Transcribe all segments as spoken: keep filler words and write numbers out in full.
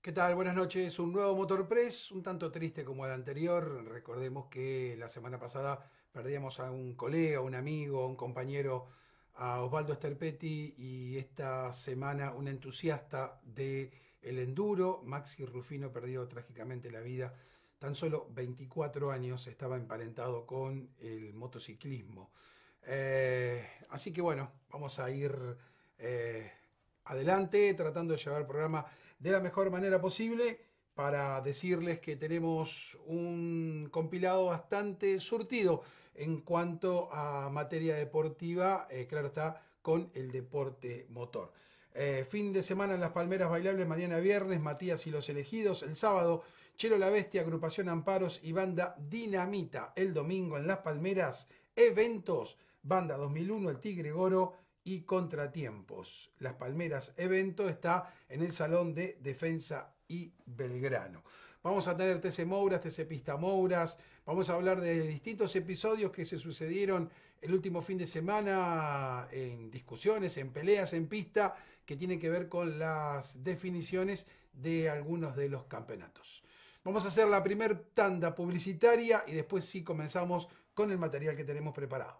¿Qué tal? Buenas noches. Un nuevo Motorpress, un tanto triste como el anterior. Recordemos que la semana pasada perdíamos a un colega, un amigo, un compañero, a Osvaldo Sterpetti, y esta semana un entusiasta del enduro, Maxi Rufino, perdió trágicamente la vida. Tan solo veinticuatro años, estaba emparentado con el motociclismo. Eh, así que bueno, vamos a ir eh, adelante tratando de llevar el programa de la mejor manera posible para decirles que tenemos un compilado bastante surtido en cuanto a materia deportiva, eh, claro está, con el deporte motor. Eh, fin de semana en Las Palmeras Bailables, mañana viernes, Matías y los Elegidos. El sábado, Chelo la Bestia, Agrupación Amparos y Banda Dinamita. El domingo en Las Palmeras, eventos, Banda dos mil uno, El Tigre Goro y Contratiempos. Las Palmeras evento está en el Salón de Defensa y Belgrano. Vamos a tener T C Mouras, T C Pista Mouras, vamos a hablar de distintos episodios que se sucedieron el último fin de semana en discusiones, en peleas en pista, que tienen que ver con las definiciones de algunos de los campeonatos. Vamos a hacer la primer tanda publicitaria y después sí comenzamos con el material que tenemos preparado.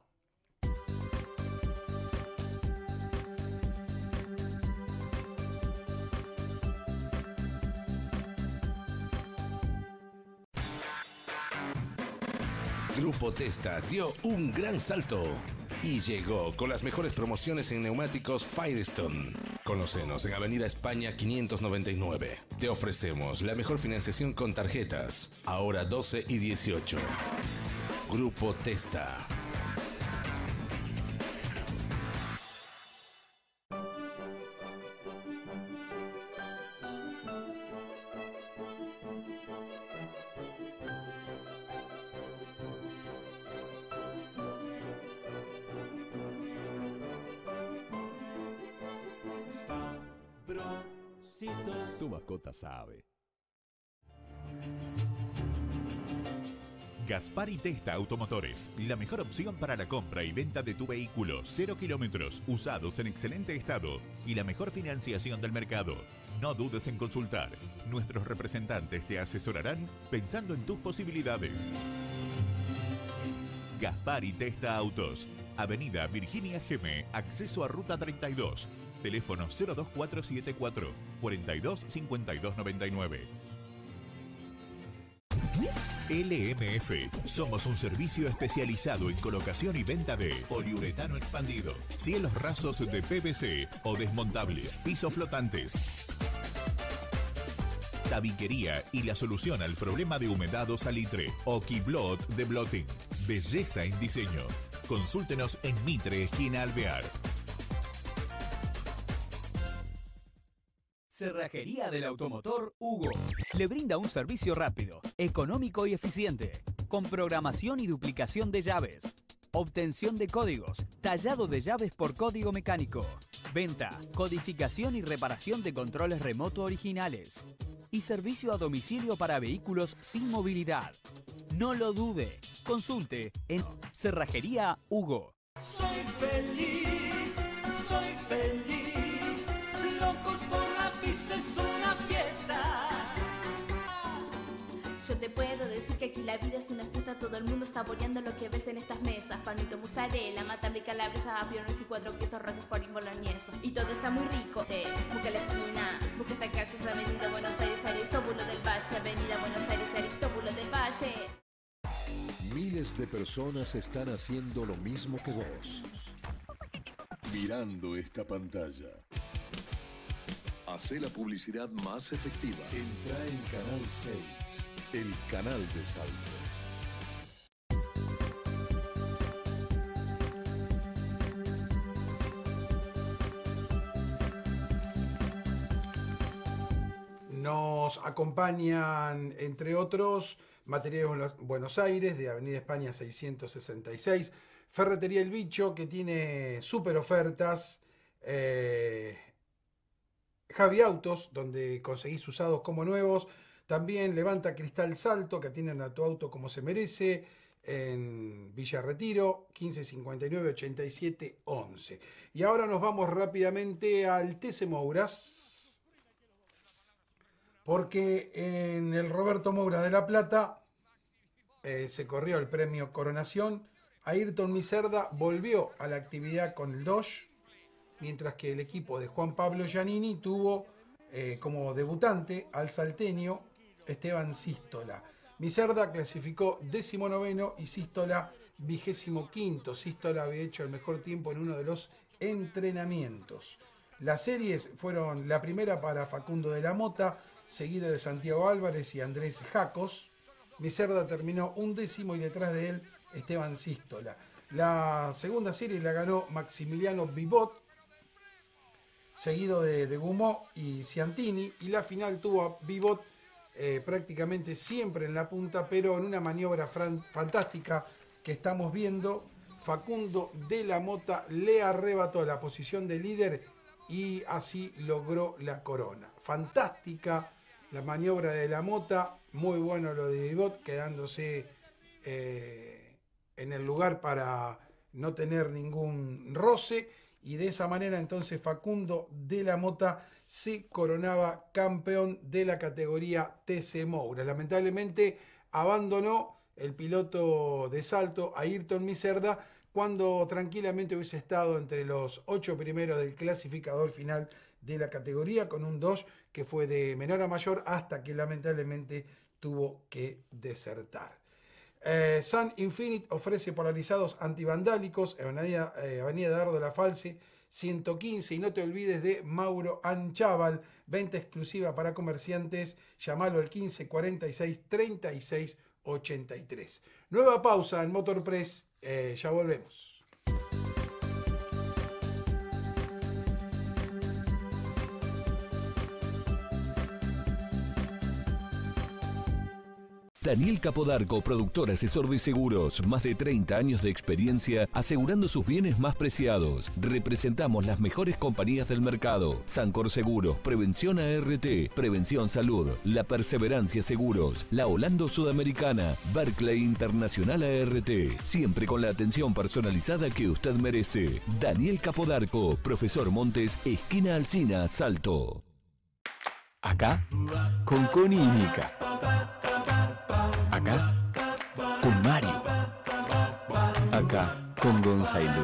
Grupo Testa dio un gran salto y llegó con las mejores promociones en neumáticos Firestone. Conócenos en Avenida España quinientos noventa y nueve. Te ofrecemos la mejor financiación con tarjetas, ahora doce y dieciocho. Grupo Testa. Tu mascota sabe. Gaspar y Testa Automotores, la mejor opción para la compra y venta de tu vehículo, cero kilómetros, usados en excelente estado y la mejor financiación del mercado. No dudes en consultar. Nuestros representantes te asesorarán pensando en tus posibilidades. Gaspar y Testa Autos, Avenida Virginia Geme, acceso a Ruta treinta y dos. Teléfono cero dos cuatro siete cuatro, cuarenta y dos, cincuenta y dos noventa y nueve. L M F. Somos un servicio especializado en colocación y venta de poliuretano expandido, cielos rasos de P V C o desmontables, pisos flotantes, tabiquería y la solución al problema de humedad o salitre. Okiblot de Blotting. Belleza en diseño. Consúltenos en Mitre, esquina Alvear. Cerrajería del Automotor Hugo. Le brinda un servicio rápido, económico y eficiente, con programación y duplicación de llaves, obtención de códigos, tallado de llaves por código mecánico, venta, codificación y reparación de controles remoto originales y servicio a domicilio para vehículos sin movilidad. No lo dude, consulte en Cerrajería Hugo. Soy feliz, soy feliz, locos por la pizza es una fiesta. Yo te puedo decir que aquí la vida es una fiesta, todo el mundo saboreando lo que ves en estas mesas. Panito, mozzarella, matambre, calabresa, aviones y cuatro quesos, roquefort y boloñeso. Y todo está muy rico. Te busca la esquina, busca esta calle, es Avenida Buenos Aires, Aristóbulo del Valle, Avenida Buenos Aires, Aristóbulo del Valle. Miles de personas están haciendo lo mismo que vos, mirando esta pantalla. Hacé la publicidad más efectiva. Entra en Canal seis, el canal de Salto. Nos acompañan, entre otros, Materiales Buenos Aires, de Avenida España seiscientos sesenta y seis, Ferretería El Bicho, que tiene súper ofertas, eh, Javi Autos, donde conseguís usados como nuevos, también Levanta Cristal Salto, que atienden a tu auto como se merece, en Villa Retiro, quince cincuenta y nueve, ochenta y siete, once. Y ahora nos vamos rápidamente al T C Mouras. porque en el Roberto Moura de La Plata eh, se corrió el premio Coronación. Ayrton Miserda volvió a la actividad con el Dodge, mientras que el equipo de Juan Pablo Giannini tuvo eh, como debutante al salteño Esteban Sístola. Miserda clasificó decimonoveno y Sístola vigésimo quinto. Sístola había hecho el mejor tiempo en uno de los entrenamientos. Las series fueron la primera para Facundo de la Mota, seguido de Santiago Álvarez y Andrés Jacos. Miserda terminó un décimo y detrás de él Esteban Sístola. La segunda serie la ganó Maximiliano Vivot, seguido de, de Gumó y Ciantini, y la final tuvo a Vivot eh, prácticamente siempre en la punta, pero en una maniobra fran- fantástica que estamos viendo, Facundo de la Mota le arrebató la posición de líder y así logró la corona. Fantástica la maniobra de la Mota, muy bueno lo de Vivot, quedándose eh, en el lugar para no tener ningún roce, y de esa manera entonces Facundo de la Mota se coronaba campeón de la categoría T C Moura. Lamentablemente abandonó el piloto de salto Ayrton Miserda cuando tranquilamente hubiese estado entre los ocho primeros del clasificador final de la categoría, con un Dodge que fue de menor a mayor hasta que lamentablemente tuvo que desertar. Eh, Sun Infinite ofrece polarizados antivandálicos en Avenida, eh, Avenida Dardo La Falce ciento quince, y no te olvides de Mauro Anchaval, venta exclusiva para comerciantes. Llamalo al quince cuarenta y seis treinta y seis ochenta y tres. Nueva pausa en Motor Press, eh, ya volvemos. Daniel Capodarco, productor asesor de seguros, más de treinta años de experiencia asegurando sus bienes más preciados. Representamos las mejores compañías del mercado: Sancor Seguros, Prevención A R T, Prevención Salud, La Perseverancia Seguros, La Holando Sudamericana, Barclay Internacional A R T, siempre con la atención personalizada que usted merece. Daniel Capodarco, Profesor Montes, esquina Alsina, Salto. Acá, con Connie y Mica. Acá, con Mario. Acá, con Gonzalo.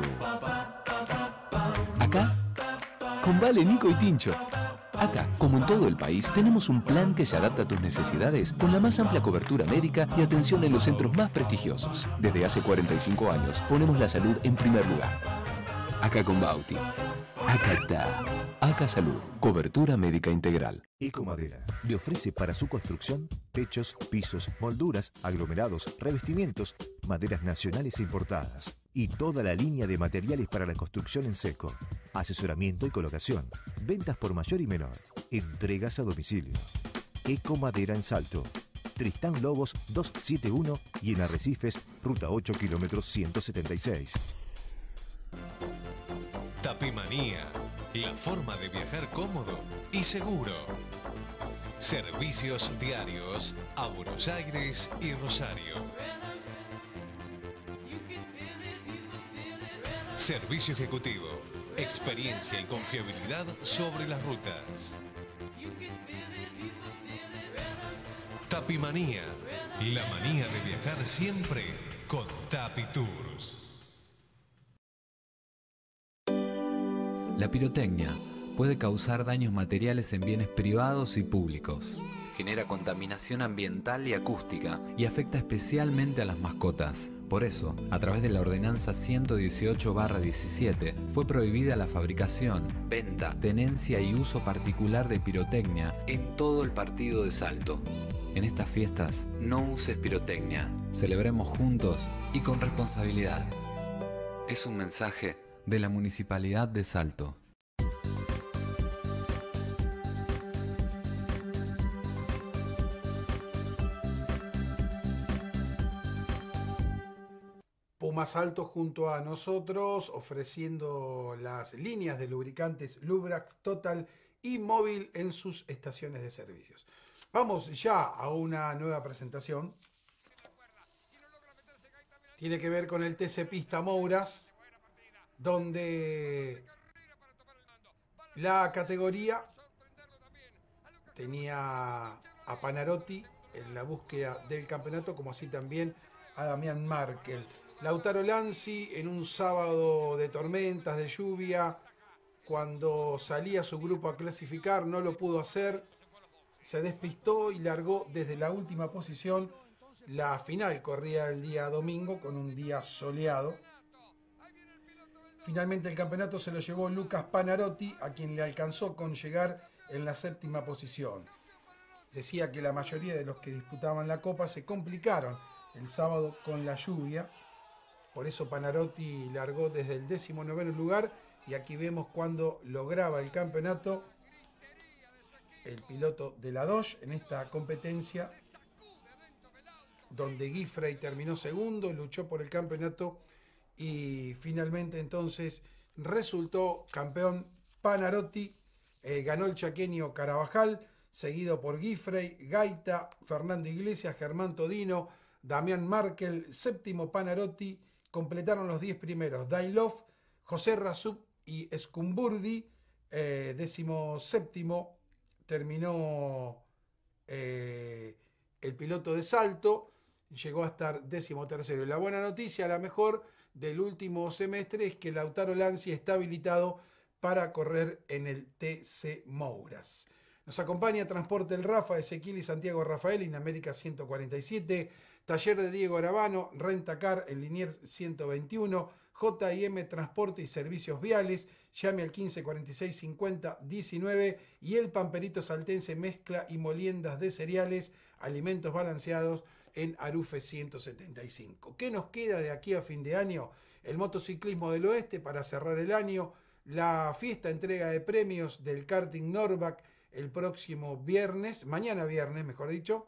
Acá, con Vale, Nico y Tincho. Acá, como en todo el país, tenemos un plan que se adapta a tus necesidades con la más amplia cobertura médica y atención en los centros más prestigiosos. Desde hace cuarenta y cinco años ponemos la salud en primer lugar. Acá con Bauti. Acá está. Acá Salud. Cobertura médica integral. Ecomadera le ofrece para su construcción techos, pisos, molduras, aglomerados, revestimientos, maderas nacionales e importadas y toda la línea de materiales para la construcción en seco. Asesoramiento y colocación. Ventas por mayor y menor. Entregas a domicilio. Ecomadera en Salto. Tristán Lobos doscientos setenta y uno y en Arrecifes, ruta ocho, kilómetros ciento setenta y seis. Tapimanía, la forma de viajar cómodo y seguro. Servicios diarios a Buenos Aires y Rosario. Servicio ejecutivo, experiencia y confiabilidad sobre las rutas. Tapimanía, la manía de viajar siempre con Tapi Tours. La pirotecnia puede causar daños materiales en bienes privados y públicos. Genera contaminación ambiental y acústica y afecta especialmente a las mascotas. Por eso, a través de la Ordenanza ciento dieciocho barra diecisiete, fue prohibida la fabricación, venta, tenencia y uso particular de pirotecnia en todo el partido de Salto. En estas fiestas, no uses pirotecnia. Celebremos juntos y con responsabilidad. Es un mensaje de la Municipalidad de Salto. Puma Salto junto a nosotros, ofreciendo las líneas de lubricantes Lubrax Total y Móvil en sus estaciones de servicios. Vamos ya a una nueva presentación. Tiene que ver con el T C Pista Mouras, donde la categoría tenía a Panarotti en la búsqueda del campeonato, como así también a Damián Markel. Lautaro Lanzi, en un sábado de tormentas, de lluvia, cuando salía su grupo a clasificar, no lo pudo hacer, se despistó y largó desde la última posición. La final corría el día domingo con un día soleado. Finalmente el campeonato se lo llevó Lucas Panarotti, a quien le alcanzó con llegar en la séptima posición. Decía que la mayoría de los que disputaban la Copa se complicaron el sábado con la lluvia. Por eso Panarotti largó desde el décimo noveno lugar, y aquí vemos cuando lograba el campeonato el piloto de la Dodge en esta competencia, donde Giuffre terminó segundo, luchó por el campeonato y finalmente entonces resultó campeón Panarotti. Eh, ganó el chaqueño Carabajal, seguido por Giuffre, Gaita, Fernando Iglesias, Germán Todino, Damián Markel, séptimo Panarotti. Completaron los diez primeros Dailov, José Razub y Scumburdi. Eh, décimo séptimo terminó eh, el piloto de Salto, llegó a estar décimo tercero. Y la buena noticia, la mejor del último semestre, es que Lautaro Lanzi está habilitado para correr en el T C Mouras. Nos acompaña Transporte El Rafa, Ezequiel y Santiago Rafael en América ciento cuarenta y siete, Taller de Diego Arabano, Rentacar en Liniers ciento veintiuno, J y M Transporte y Servicios Viales, llame al quince cuarenta y seis cincuenta diecinueve, y el Pamperito Saltense, mezcla y moliendas de cereales, alimentos balanceados en Arufe ciento setenta y cinco. ¿Qué nos queda de aquí a fin de año? El motociclismo del oeste para cerrar el año, la fiesta entrega de premios del karting Norback el próximo viernes, mañana viernes mejor dicho,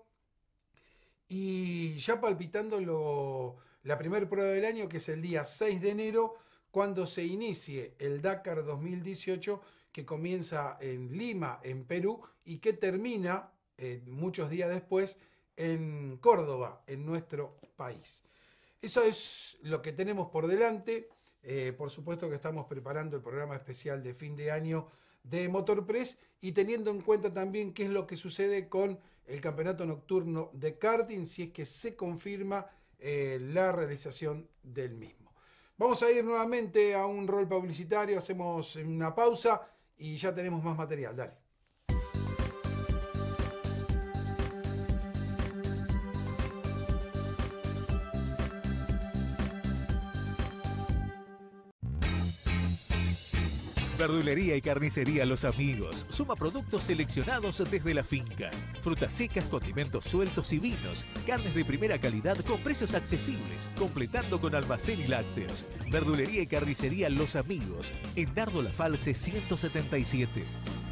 y ya palpitando lo, la primera prueba del año, que es el día seis de enero, cuando se inicie el Dakar dos mil dieciocho, que comienza en Lima, en Perú, y que termina eh, muchos días después en Córdoba, en nuestro país. Eso es lo que tenemos por delante. Eh, por supuesto que estamos preparando el programa especial de fin de año de Motorpress, y teniendo en cuenta también qué es lo que sucede con el campeonato nocturno de karting, si es que se confirma eh, la realización del mismo. Vamos a ir nuevamente a un rol publicitario, hacemos una pausa y ya tenemos más material. Dale. Verdulería y carnicería Los Amigos. Suma productos seleccionados desde la finca. Frutas secas, condimentos sueltos y vinos. Carnes de primera calidad con precios accesibles. Completando con almacén y lácteos. Verdulería y carnicería Los Amigos. En Dardo La Falce ciento setenta y siete.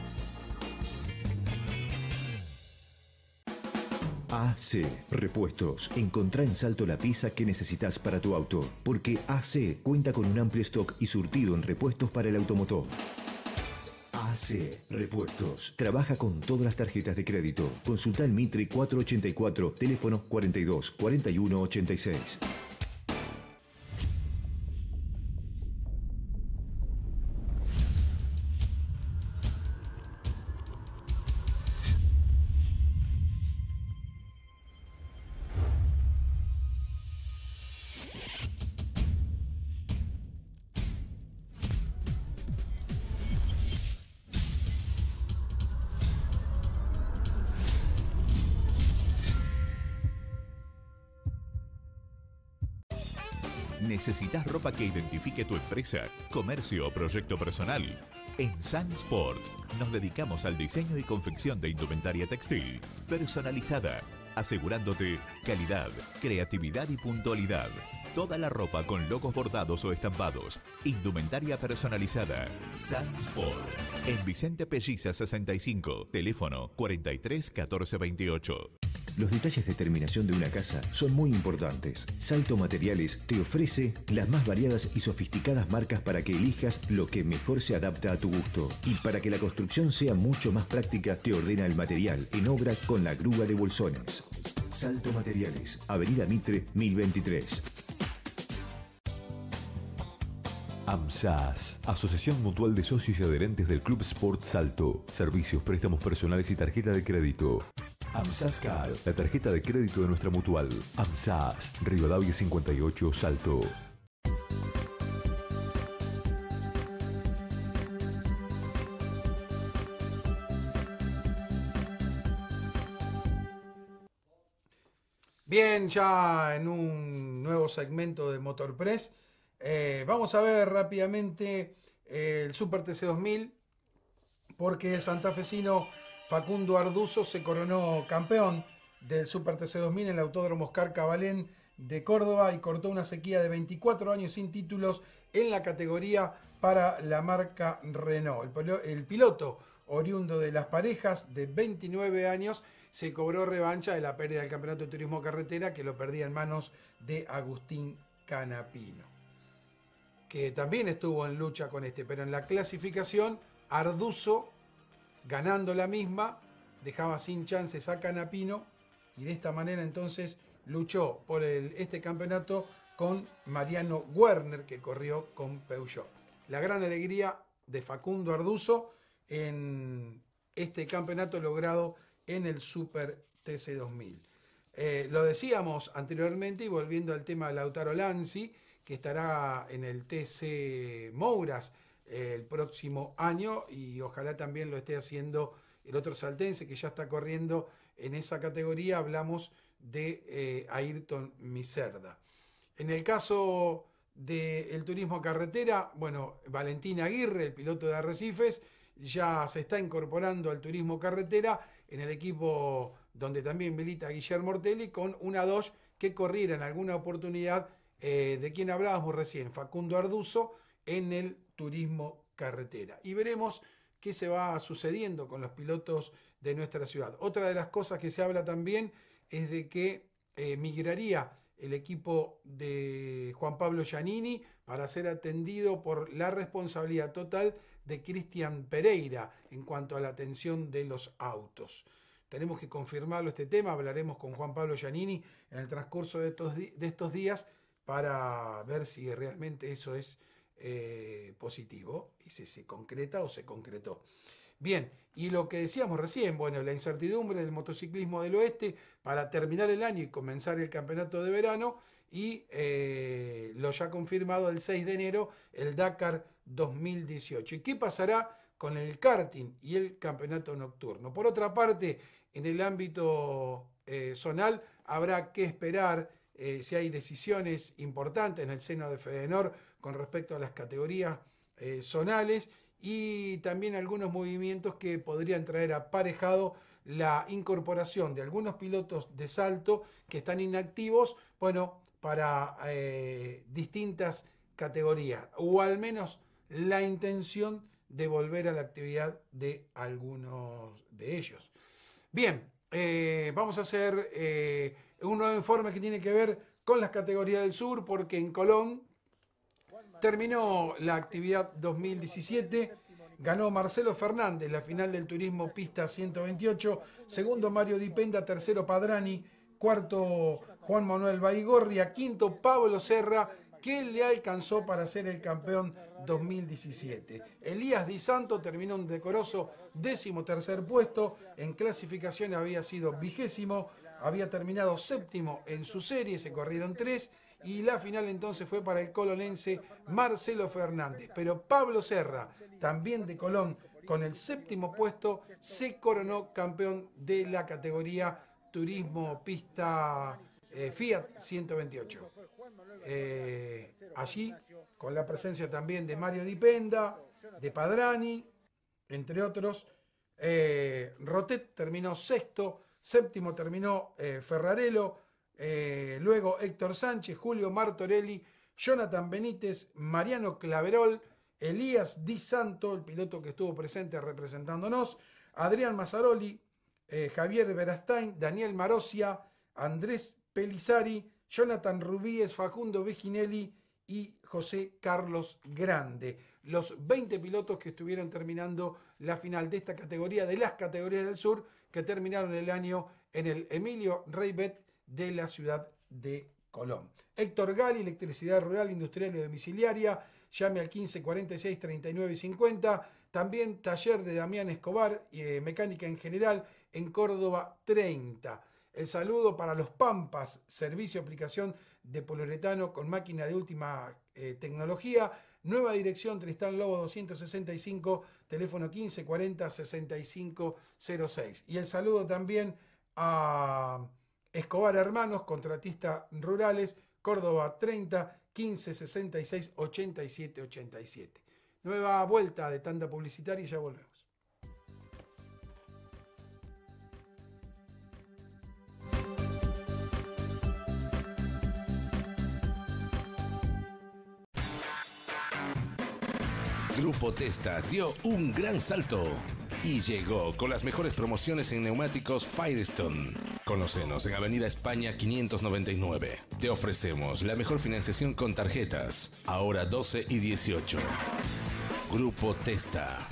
A C Repuestos. Encontrá en Salto la pieza que necesitas para tu auto, porque A C cuenta con un amplio stock y surtido en repuestos para el automotor. A C Repuestos. Trabaja con todas las tarjetas de crédito. Consulta el Mitre cuatrocientos ochenta y cuatro, teléfono cuarenta y dos cuarenta y uno ochenta y seis. ¿Necesitas ropa que identifique tu empresa, comercio o proyecto personal? En Sansport nos dedicamos al diseño y confección de indumentaria textil personalizada, asegurándote calidad, creatividad y puntualidad. Toda la ropa con logos bordados o estampados. Indumentaria personalizada. Sansport. En Vicente Pelliza sesenta y cinco. Teléfono cuarenta y tres catorce veintiocho. Los detalles de terminación de una casa son muy importantes. Salto Materiales te ofrece las más variadas y sofisticadas marcas para que elijas lo que mejor se adapta a tu gusto. Y para que la construcción sea mucho más práctica, te ordena el material en obra con la grúa de bolsones. Salto Materiales, Avenida Mitre mil veintitrés. AMSAS, Asociación Mutual de Socios y Adherentes del Club Sport Salto. Servicios, préstamos personales y tarjeta de crédito. AMSAS Card, la tarjeta de crédito de nuestra mutual. AMSAS, Rivadavia cincuenta y ocho, Salto. Bien, ya en un nuevo segmento de Motor Press, eh, vamos a ver rápidamente eh, el Super T C dos mil, porque el santafesino Facundo Arduzo se coronó campeón del Super T C dos mil en el Autódromo Oscar Cabalén de Córdoba y cortó una sequía de veinticuatro años sin títulos en la categoría para la marca Renault. El, el piloto oriundo de Las Parejas, de veintinueve años, se cobró revancha de la pérdida del campeonato de turismo carretera, que lo perdía en manos de Agustín Canapino, que también estuvo en lucha con este, pero en la clasificación Arduzo, ganando la misma, dejaba sin chances a Canapino, y de esta manera entonces luchó por el, este campeonato con Mariano Werner, que corrió con Peugeot. La gran alegría de Facundo Arduzo en este campeonato logrado en el Super T C dos mil. Eh, lo decíamos anteriormente, y volviendo al tema de Lautaro Lanzi, que estará en el T C Mouras eh, el próximo año, y ojalá también lo esté haciendo el otro saltense que ya está corriendo en esa categoría. Hablamos de eh, Ayrton Miserda. En el caso del turismo carretera, bueno, Valentín Aguirre, el piloto de Arrecifes, ya se está incorporando al turismo carretera en el equipo donde también milita Guillermo Ortelli, con una Dodge que corriera en alguna oportunidad eh, de quien hablábamos recién, Facundo Arduzo, en el turismo carretera. Y veremos qué se va sucediendo con los pilotos de nuestra ciudad. Otra de las cosas que se habla también es de que eh, migraría el equipo de Juan Pablo Giannini para ser atendido por la responsabilidad total de Cristian Pereira en cuanto a la atención de los autos. Tenemos que confirmarlo este tema, hablaremos con Juan Pablo Giannini en el transcurso de estos, de estos días para ver si realmente eso es eh, positivo y si se concreta o se concretó. Bien, y lo que decíamos recién, bueno, la incertidumbre del motociclismo del oeste para terminar el año y comenzar el campeonato de verano, y eh, lo ya confirmado el seis de enero, el Dakar dos mil dieciocho. ¿Y qué pasará con el karting y el campeonato nocturno? Por otra parte, en el ámbito eh, zonal habrá que esperar eh, si hay decisiones importantes en el seno de Fedenor con respecto a las categorías eh, zonales, y también algunos movimientos que podrían traer aparejado la incorporación de algunos pilotos de salto que están inactivos, bueno, para eh, distintas categorías, o al menos la intención de volver a la actividad de algunos de ellos. Bien, eh, vamos a hacer eh, un nuevo informe que tiene que ver con las categorías del sur, porque en Colón terminó la actividad dos mil diecisiete, ganó Marcelo Fernández la final del turismo pista ciento veintiocho, segundo Mario Dipenda, tercero Padrani, cuarto Juan Manuel Baigorria, quinto Pablo Serra, que le alcanzó para ser el campeón dos mil diecisiete. Elías Di Santo terminó un decoroso décimo tercer puesto, en clasificación había sido vigésimo, había terminado séptimo en su serie, se corrieron tres, y la final entonces fue para el colonense Marcelo Fernández. Pero Pablo Serra, también de Colón, con el séptimo puesto, se coronó campeón de la categoría turismo pista eh, Fiat ciento veintiocho. Eh, allí, con la presencia también de Mario Dipenda, de Padrani, entre otros. eh, Rotet terminó sexto, séptimo terminó eh, Ferrarello, eh, luego Héctor Sánchez, Julio Martorelli, Jonathan Benítez, Mariano Claverol, Elías Di Santo, el piloto que estuvo presente representándonos, Adrián Mazzaroli, eh, Javier Verastain, Daniel Marosia, Andrés Pelizari, Jonathan Rubíes, Facundo Veginelli y José Carlos Grande. Los veinte pilotos que estuvieron terminando la final de esta categoría, de las categorías del sur, que terminaron el año en el Emilio Reibet de la ciudad de Colón. Héctor Gali, electricidad rural, industrial y domiciliaria, llame al quince cuarenta y seis treinta y nueve cincuenta. También taller de Damián Escobar, eh, mecánica en general, en Córdoba treinta. El saludo para los Pampas, servicio de aplicación de poliuretano con máquina de última eh, tecnología. Nueva dirección, Tristán Lobo doscientos sesenta y cinco, teléfono quince cuarenta sesenta y cinco cero seis. Y el saludo también a Escobar Hermanos, contratistas rurales, Córdoba treinta, quince sesenta y seis ochenta y siete ochenta y siete. Nueva vuelta de tanda publicitaria y ya volvemos. Grupo Testa dio un gran salto y llegó con las mejores promociones en neumáticos Firestone. Conócenos en Avenida España quinientos noventa y nueve. Te ofrecemos la mejor financiación con tarjetas, ahora doce y dieciocho. Grupo Testa.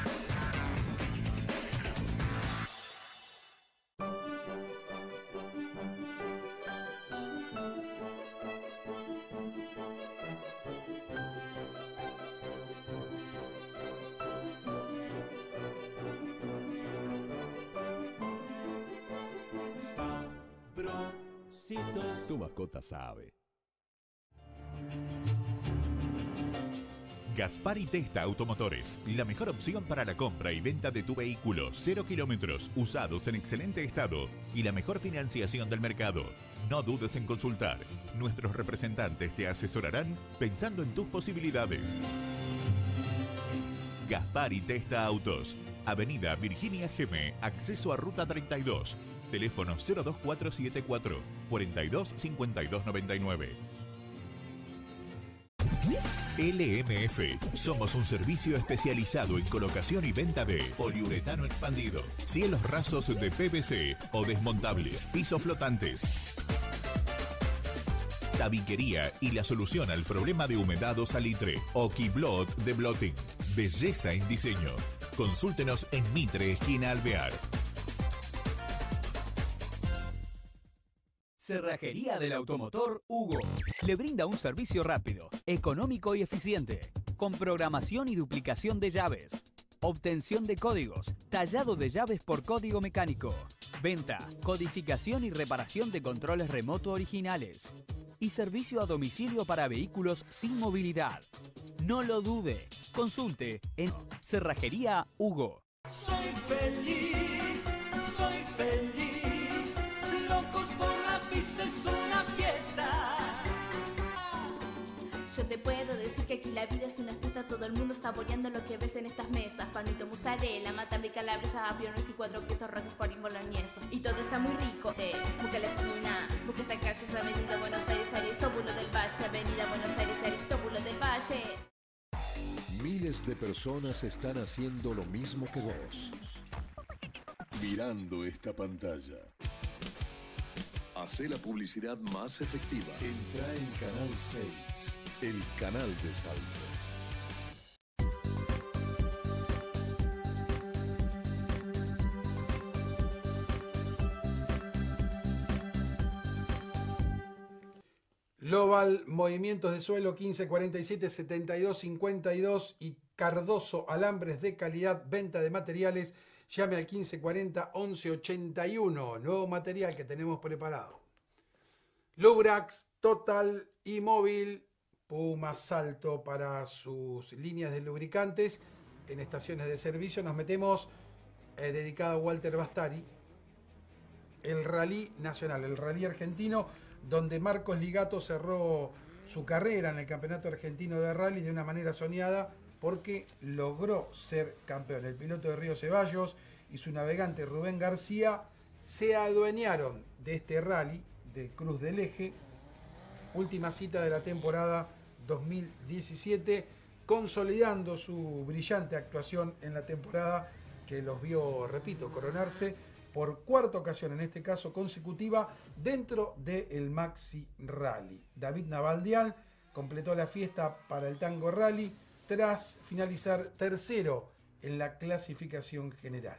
Tu mascota sabe. Gaspar y Testa Automotores, la mejor opción para la compra y venta de tu vehículo, cero kilómetros, usados en excelente estado y la mejor financiación del mercado. No dudes en consultar. Nuestros representantes te asesorarán pensando en tus posibilidades. Gaspar y Testa Autos, Avenida Virginia Geme, acceso a Ruta treinta y dos. Teléfono cero dos cuatro siete cuatro, cuarenta y dos cincuenta y dos noventa y nueve. L M F. Somos un servicio especializado en colocación y venta de poliuretano expandido, cielos rasos de P V C o desmontables, pisos flotantes, tabiquería y la solución al problema de humedad o salitre. Okiblot de Blotting. Belleza en diseño. Consúltenos en Mitre, esquina Alvear. Cerrajería del Automotor Hugo. Le brinda un servicio rápido, económico y eficiente, con programación y duplicación de llaves, obtención de códigos, tallado de llaves por código mecánico, venta, codificación y reparación de controles remoto originales y servicio a domicilio para vehículos sin movilidad. No lo dude, consulte en Cerrajería Hugo. Soy feliz, soy feliz, locos por la pizza es una fiesta. Yo te puedo decir que aquí la vida es una fiesta, todo el mundo saboreando lo que ves en estas mesas. Panito, mozzarella, matambre, calabresa, aviones y cuatro quesos, roquefort y boloñeso. Y todo está muy rico. Eh, busca la esquina, busca esta calle, es Avenida Buenos Aires, Aristóbulo del Valle, Avenida Buenos Aires, Aristóbulo del Valle. Miles de personas están haciendo lo mismo que vos, mirando esta pantalla. Hacé la publicidad más efectiva. Entra en Canal seis, el canal de Salto. Global Movimientos de Suelo quince cuarenta y siete setenta y dos cincuenta y dos y Cardoso Alambres de Calidad, venta de materiales. Llame al quince cuarenta once ochenta y uno. Nuevo material que tenemos preparado. Lubrax Total y Móvil, Puma Salto para sus líneas de lubricantes en estaciones de servicio. Nos metemos eh, dedicado a Walter Bastari. El Rally Nacional, el Rally Argentino, donde Marcos Ligato cerró su carrera en el Campeonato Argentino de Rally de una manera soñada porque logró ser campeón. El piloto de Río Ceballos y su navegante Rubén García se adueñaron de este rally de Cruz del Eje, última cita de la temporada dos mil diecisiete, consolidando su brillante actuación en la temporada que los vio, repito, coronarse por cuarta ocasión, en este caso consecutiva, dentro del Maxi Rally. David Navaldial completó la fiesta para el Tango Rally tras finalizar tercero en la clasificación general.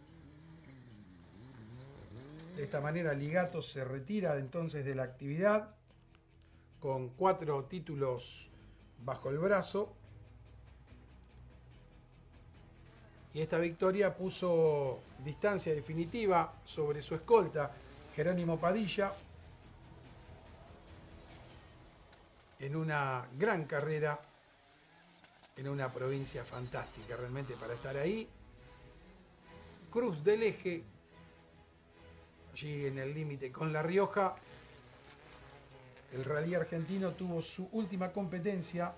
De esta manera, Ligato se retira entonces de la actividad con cuatro títulos bajo el brazo. Y esta victoria puso distancia definitiva sobre su escolta, Jerónimo Padilla, en una gran carrera, en una provincia fantástica realmente para estar ahí. Cruz del Eje, allí en el límite con La Rioja. El rally argentino tuvo su última competencia,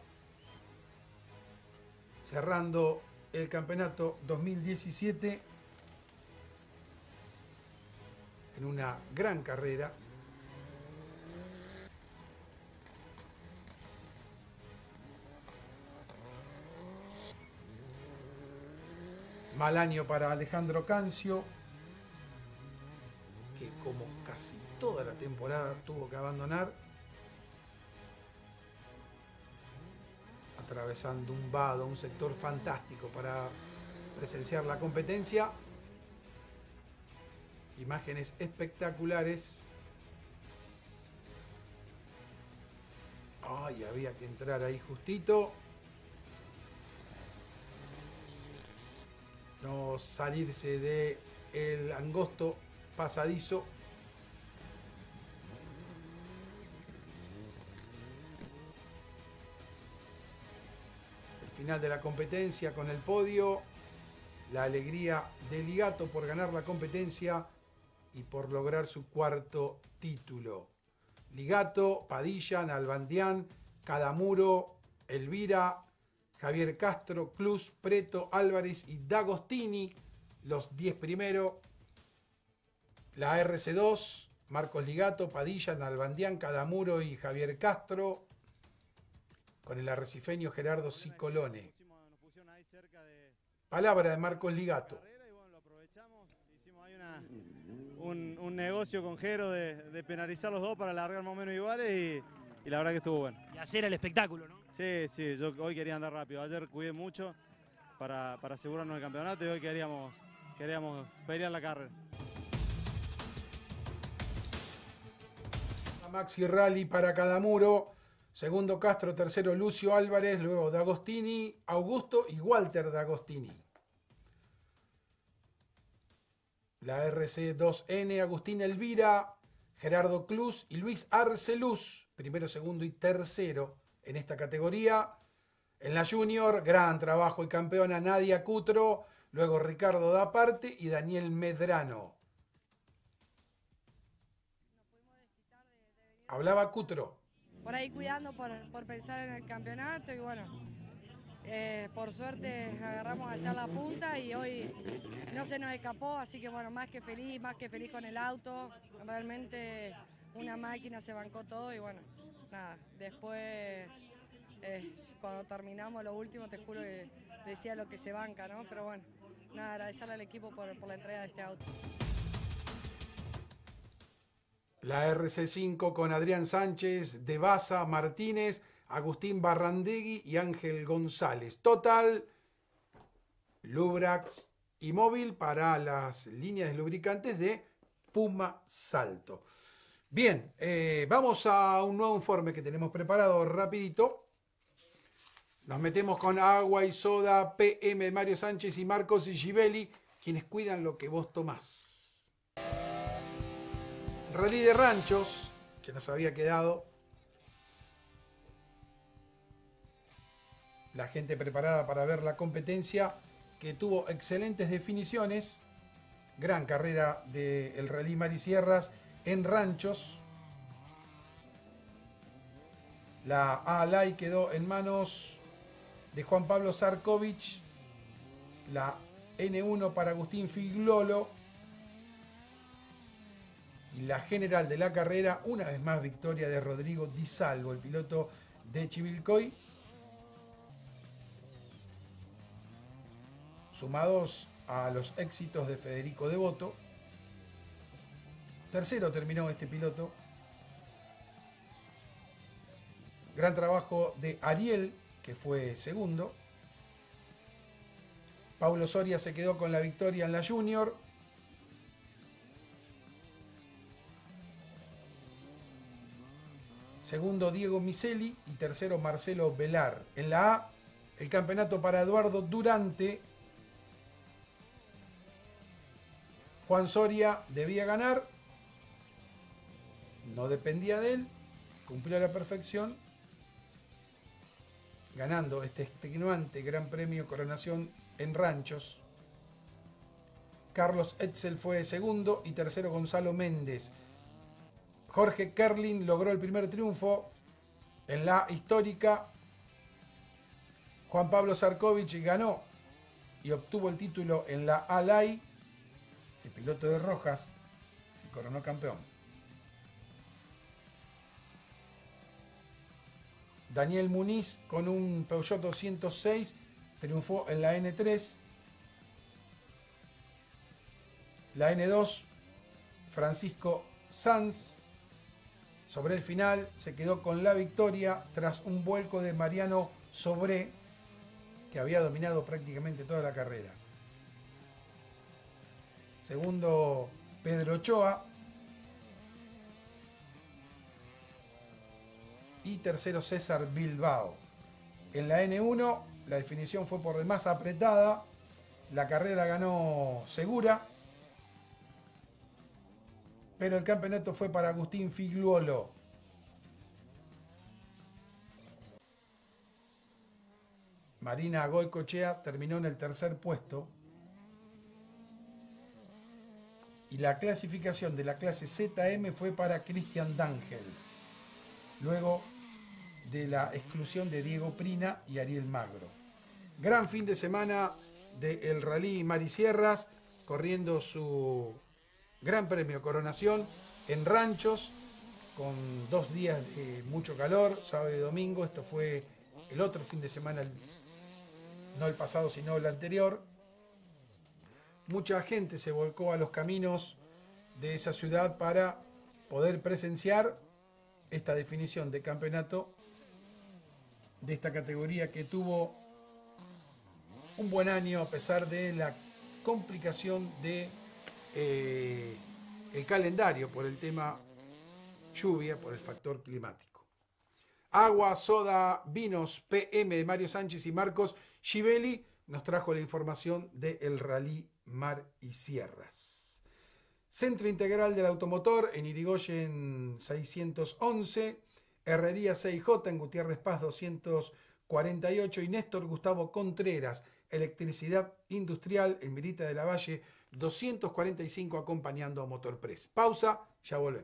cerrando el campeonato dos mil diecisiete en una gran carrera. Mal año para Alejandro Cancio, que como casi toda la temporada tuvo que abandonar, atravesando un vado, un sector fantástico para presenciar la competencia. Imágenes espectaculares. Ay, había que entrar ahí justito. No salirse de el angosto pasadizo. El final de la competencia con el podio. La alegría de Ligato por ganar la competencia y por lograr su cuarto título. Ligato, Padilla, Nalbandián, Cadamuro, Elvira, Javier Castro, Clus, Preto, Álvarez y D'Agostini, los diez primeros. La R C dos, Marcos Ligato, Padilla, Nalbandián, Cadamuro y Javier Castro, con el arrecifeño Gerardo Cicolone. Palabra de Marcos Ligato. Un, un negocio con Jero de, de penalizar los dos para largar más o menos iguales y, y la verdad que estuvo bueno. Y hacer el espectáculo, ¿no? Sí, sí, yo hoy quería andar rápido. Ayer cuidé mucho para, para asegurarnos el campeonato y hoy queríamos, queríamos pelear la carrera. Maxi Rally para Cadamuro, segundo Castro, tercero Lucio Álvarez, luego D'Agostini, Augusto y Walter D'Agostini. La R C dos N, Agustín Elvira, Gerardo Clus y Luis Arceluz, primero, segundo y tercero en esta categoría. En la Junior, gran trabajo y campeona Nadia Cutro, luego Ricardo Daparte y Daniel Medrano. Hablaba Cutro. Por ahí cuidando por, por pensar en el campeonato y bueno, eh, por suerte agarramos allá la punta y hoy no se nos escapó, así que bueno, más que feliz, más que feliz con el auto, realmente una máquina se bancó todo y bueno, nada, después eh, cuando terminamos lo último te juro que decía lo que se banca, ¿no? Pero bueno, nada, agradecerle al equipo por, por la entrega de este auto. La R C cinco con Adrián Sánchez, De Baza, Martínez, Agustín Barrandegui y Ángel González. Total, Lubrax y móvil para las líneas de lubricantes de Puma Salto. Bien, eh, vamos a un nuevo informe que tenemos preparado rapidito. Nos metemos con Agua y Soda, P M, Mario Sánchez y Marcos Givelli, quienes cuidan lo que vos tomás. Rally de Ranchos, que nos había quedado. La gente preparada para ver la competencia, que tuvo excelentes definiciones. Gran carrera del Rally Marisierras en Ranchos. La A-Lay quedó en manos de Juan Pablo Sarkovich. La N uno para Agustín Figlolo. Y la general de la carrera, una vez más victoria de Rodrigo Di Salvo, el piloto de Chivilcoy. Sumados a los éxitos de Federico Devoto. Tercero terminó este piloto. Gran trabajo de Ariel, que fue segundo. Paulo Soria se quedó con la victoria en la Junior. segundo Diego Miseli y tercero Marcelo Velar. En la A, el campeonato para Eduardo Durante. Juan Soria debía ganar, no dependía de él, cumplió a la perfección, ganando este extenuante Gran Premio Coronación en Ranchos. Carlos Etzel fue segundo y tercero Gonzalo Méndez. Jorge Kerlin logró el primer triunfo en la histórica. Juan Pablo Sarkovich ganó y obtuvo el título en la Alay. El piloto de Rojas se coronó campeón. Daniel Muniz con un Peugeot doscientos seis triunfó en la N tres. La N dos, Francisco Sanz, sobre el final se quedó con la victoria tras un vuelco de Mariano Sobré, que había dominado prácticamente toda la carrera. Segundo, Pedro Ochoa. Y tercero, César Bilbao. En la N uno, la definición fue por demás apretada. La carrera ganó Segura. Pero el campeonato fue para Agustín Figuolo. Marina Goicoechea terminó en el tercer puesto. Y la clasificación de la clase Z M fue para Cristian D'Angel, luego de la exclusión de Diego Prina y Ariel Magro. Gran fin de semana del Rally Marisierras, corriendo su Gran Premio Coronación en Ranchos, con dos días de mucho calor, sábado y domingo. Esto fue el otro fin de semana, no el pasado, sino el anterior. Mucha gente se volcó a los caminos de esa ciudad para poder presenciar esta definición de campeonato de esta categoría, que tuvo un buen año a pesar de la complicación de eh, el calendario por el tema lluvia, por el factor climático. Agua, soda, vinos P M de Mario Sánchez y Marcos Givelli nos trajo la información del Rally Mar y Sierras. Centro Integral del Automotor en Irigoyen seiscientos once, Herrería seis J en Gutiérrez Paz doscientos cuarenta y ocho y Néstor Gustavo Contreras, Electricidad Industrial en Mirita de la Valle doscientos cuarenta y cinco, acompañando a Motorpress. Pausa, ya volvemos.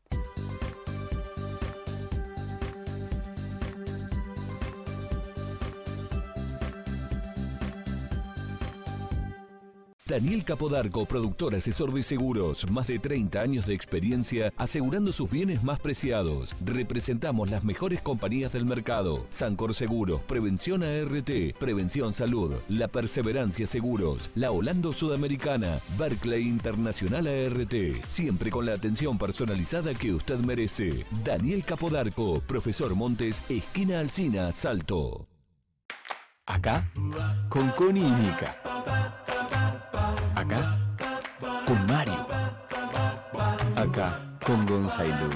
Daniel Capodarco, productor asesor de seguros, más de treinta años de experiencia asegurando sus bienes más preciados. Representamos las mejores compañías del mercado: Sancor Seguros, Prevención A R T, Prevención Salud, La Perseverancia Seguros, La Holando Sudamericana, Barclay Internacional A R T, siempre con la atención personalizada que usted merece. Daniel Capodarco, Profesor Montes, esquina Alsina, Salto. Acá, con Connie y Mica. Acá, con Mario. Acá, con Gonzalo.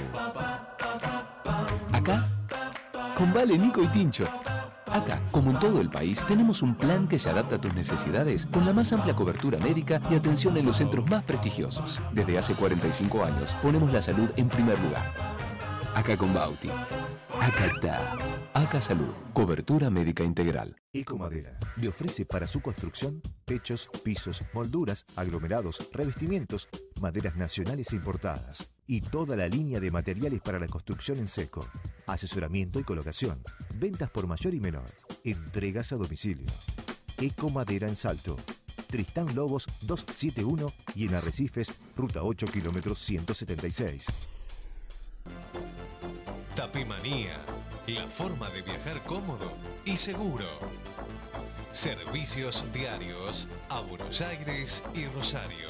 Acá, con Vale, Nico y Tincho. Acá, como en todo el país, tenemos un plan que se adapta a tus necesidades con la más amplia cobertura médica y atención en los centros más prestigiosos. Desde hace cuarenta y cinco años ponemos la salud en primer lugar. Acá con Bauti. Acá está. Acá Salud. Cobertura médica integral. Ecomadera le ofrece para su construcción techos, pisos, molduras, aglomerados, revestimientos, maderas nacionales e importadas y toda la línea de materiales para la construcción en seco. Asesoramiento y colocación. Ventas por mayor y menor. Entregas a domicilio. Ecomadera en Salto. Tristán Lobos doscientos setenta y uno y en Arrecifes, ruta ocho, kilómetros ciento setenta y seis. Tapimanía, la forma de viajar cómodo y seguro. Servicios diarios a Buenos Aires y Rosario.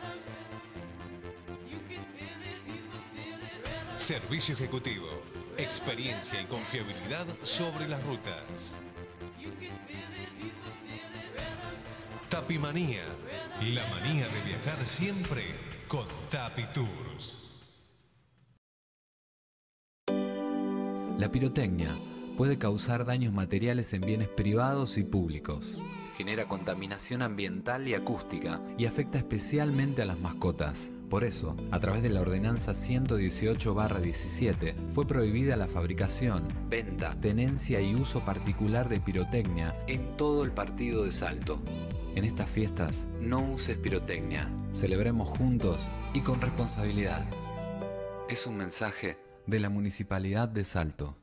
Servicio ejecutivo, experiencia y confiabilidad sobre las rutas. Tapimanía, la manía de viajar siempre con Tapi Tours. La pirotecnia puede causar daños materiales en bienes privados y públicos. Genera contaminación ambiental y acústica y afecta especialmente a las mascotas. Por eso, a través de la Ordenanza ciento dieciocho barra diecisiete, fue prohibida la fabricación, venta, tenencia y uso particular de pirotecnia en todo el partido de Salto. En estas fiestas, no uses pirotecnia. Celebremos juntos y con responsabilidad. Es un mensaje de la Municipalidad de Salto.